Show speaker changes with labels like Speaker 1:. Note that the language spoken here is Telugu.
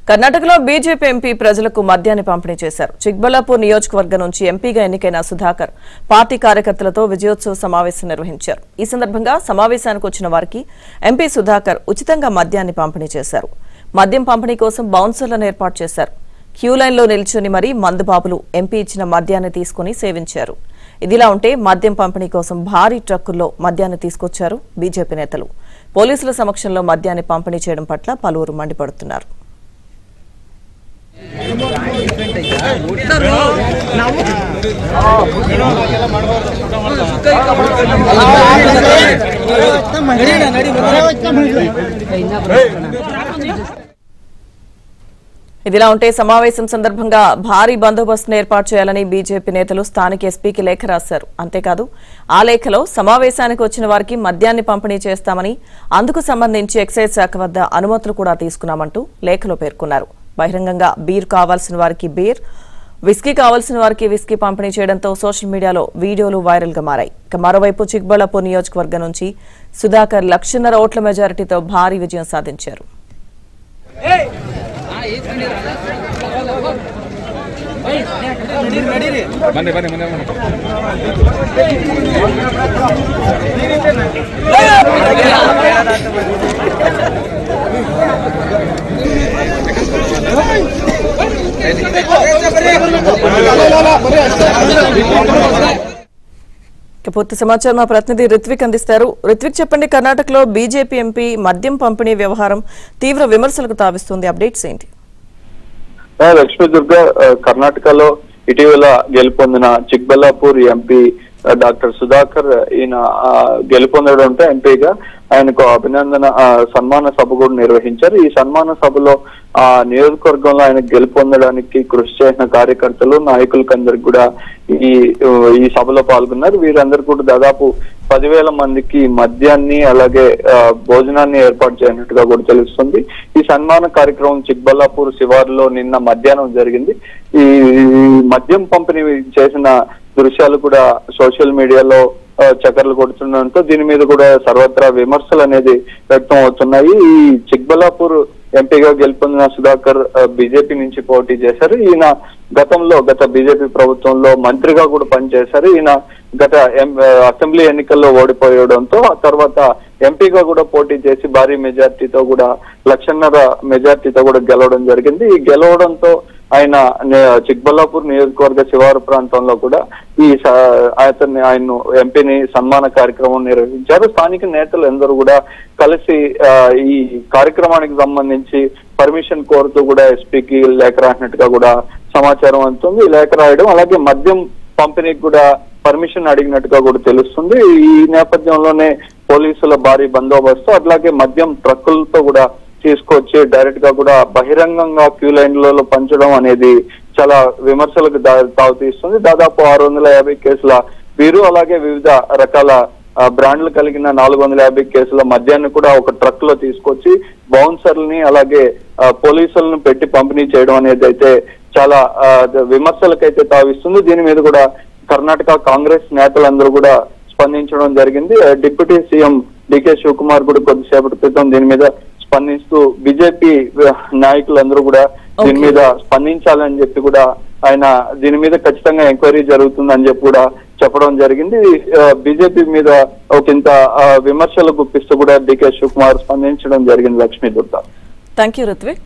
Speaker 1: కర్ణాటకలో బీజేపీ ఎంపీ ప్రజలకు మద్యాన్ని పంపిణీ చేశారు. చిక్బల్లాపూర్ నియోజకవర్గం నుంచి ఎంపీగా ఎన్నికైన సుధాకర్ పార్టీ కార్యకర్తలతో విజయోత్సవ సమావేశం నిర్వహించారు. ఈ సందర్భంగా సమావేశానికి వచ్చిన వారికి ఎంపీ సుధాకర్ ఉచితంగా మద్యాన్ని పంపిణీ చేశారు. మద్యం పంపిణీ కోసం బౌన్సర్లను ఏర్పాటు చేశారు. క్యూ లైన్లో నిల్చుని మరీ మందుబాబులు ఎంపీ ఇచ్చిన మద్యాన్ని తీసుకుని సేవించారు. ఇదిలా ఉంటే మద్యం పంపిణీ కోసం భారీ ట్రక్కుల్లో మద్యాన్ని తీసుకొచ్చారు బీజేపీ నేతలు. పోలీసుల సమక్షంలో మద్యాన్ని పంపిణీ చేయడం పట్ల పలువురు మండిపడుతున్నారు. ఇదిలా ఉంటే సమావేశం సందర్భంగా భారీ బందోబస్తును ఏర్పాటు చేయాలని బీజేపీ నేతలు స్థానిక ఎస్పీకి లేఖ రాశారు. అంతేకాదు ఆ లేఖలో సమావేశానికి వచ్చిన వారికి మద్యాన్ని పంపిణీ చేస్తామని, అందుకు సంబంధించి ఎక్సైజ్ శాఖ వద్ద అనుమతులు కూడా తీసుకున్నామంటూ లేఖలో పేర్కొన్నారు. బహిరంగంగా బీర్ కావాల్సిన వారికి బీర్, విస్కీ కావాల్సిన వారికి విస్కీ పంపిణీ చేయడంతో సోషల్ మీడియాలో వీడియోలు వైరల్ గా మారాయి. మరోవైపు చిక్బల్లాపూర్ నియోజకవర్గం నుంచి సుధాకర్ 1,50,000 ఓట్ల మెజారిటీతో భారీ విజయం సాధించారు. పూర్తి సమాచారం మా ప్రతినిధి రిత్విక్ అందిస్తారు. రిత్విక్, చెప్పండి, కర్ణాటకలో బీజేపీ ఎంపీ మద్యం పంపిణీ వ్యవహారం తీవ్ర విమర్శలకు తావిస్తుంది. అప్డేట్స్ ఏంటి?
Speaker 2: లక్ష్మీ దుర్గా, కర్ణాటకలో ఇటీవల గెలుపొందిన చిక్బల్లాపూర్ ఎంపీ డాక్టర్ సుధాకర్ ఈయన గెలుపొందడంతో ఎంపీగా ఆయనకు అభినందన సన్మాన సభ కూడా నిర్వహించారు. ఈ సన్మాన సభలో నియోజకవర్గంలో ఆయన గెలుపొందడానికి కృషి చేసిన కార్యకర్తలు, నాయకులకందరికి కూడా ఈ సభలో పాల్గొన్నారు. వీరందరూ కూడా దాదాపు 10,000 మందికి మద్యాన్ని అలాగే భోజనాన్ని ఏర్పాటు చేయనట్టుగా కూడా తెలుస్తుంది. ఈ సన్మాన కార్యక్రమం చిక్బల్లాపూర్ శివారులో నిన్న మధ్యాహ్నం జరిగింది. ఈ మద్యం పంపిణీ చేసిన దృశ్యాలు కూడా సోషల్ మీడియాలో చక్కర్లు కొడుతుండడంతో దీని మీద కూడా సర్వత్రా విమర్శలు అనేది వ్యక్తం అవుతున్నాయి. ఈ చిక్బల్లాపూర్ ఎంపీగా గెలుపొందిన సుధాకర్ బీజేపీ నుంచి పోటీ చేశారు. ఈయన గత బీజేపీ ప్రభుత్వంలో మంత్రిగా కూడా పనిచేశారు. ఈయన గత అసెంబ్లీ ఎన్నికల్లో ఓడిపోయడంతో ఆ తర్వాత ఎంపీగా కూడా పోటీ చేసి భారీ మెజార్టీతో కూడా 1,50,000 మెజార్టీతో కూడా గెలవడం జరిగింది. ఈ గెలవడంతో ఆయన చిక్బల్లాపూర్ నియోజకవర్గ శివారు ప్రాంతంలో కూడా ఆయన ఎంపీని సన్మాన కార్యక్రమం నిర్వహించారు. స్థానిక నేతలు అందరూ కూడా కలిసి ఈ కార్యక్రమానికి సంబంధించి పర్మిషన్ కోరుతూ కూడా ఎస్పీకి లేఖ రాసినట్టుగా కూడా సమాచారం అందుతుంది. ఈ లేఖ రాయడం అలాగే మద్యం పంపిణీకి కూడా పర్మిషన్ అడిగినట్టుగా కూడా తెలుస్తుంది. ఈ నేపథ్యంలోనే పోలీసుల భారీ బందోబస్తు అట్లాగే మద్యం ట్రక్కులతో కూడా తీసుకొచ్చి డైరెక్ట్ గా కూడా బహిరంగంగా క్యూ లైన్లలో పంచడం అనేది చాలా విమర్శలకు తావుతీస్తుంది. దాదాపు 650 కేసుల వీరు అలాగే వివిధ రకాల బ్రాండ్లు కలిగిన 450 కేసుల మద్యాన్ని కూడా ఒక ట్రక్ లో తీసుకొచ్చి బౌన్సర్లని అలాగే పోలీసులను పెట్టి పంపిణీ చేయడం అనేది అయితే చాలా విమర్శలకైతే తావిస్తుంది. దీని మీద కూడా కర్ణాటక కాంగ్రెస్ నేతలందరూ కూడా స్పందించడం జరిగింది. డిప్యూటీ సీఎం డికే శివకుమార్ కూడా కొద్దిసేపటి క్రితం దీని మీద స్పందిస్తూ బీజేపీ నాయకులందరూ కూడా దీని మీద స్పందించాలని చెప్పి కూడా ఆయన దీని మీద ఖచ్చితంగా ఎంక్వైరీ జరుగుతుందని చెప్పి కూడా చెప్పడం జరిగింది. బీజేపీ మీద ఒకంత విమర్శలు గుప్పిస్తూ కూడా డికే శివకుమార్ స్పందించడం జరిగింది. Lakshmi Durga,
Speaker 1: thank you Ritwik.